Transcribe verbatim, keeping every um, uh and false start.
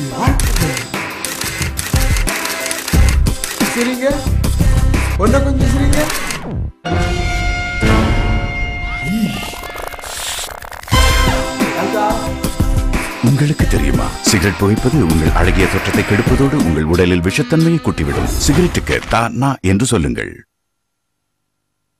சரிங்க ஒன்ன கொஞ்சம் சரிங்க. உங்களுக்கு தெரியுமா, சிகரெட் புகைப்பது உங்கள் அழகிய தோற்றத்தை கெடுப்பதோடு உங்கள் உடலில் விஷத்தன்மையை கூட்டிவிடும். சிகரெட்டுக்கு தா நா என்று சொல்லுங்கள்.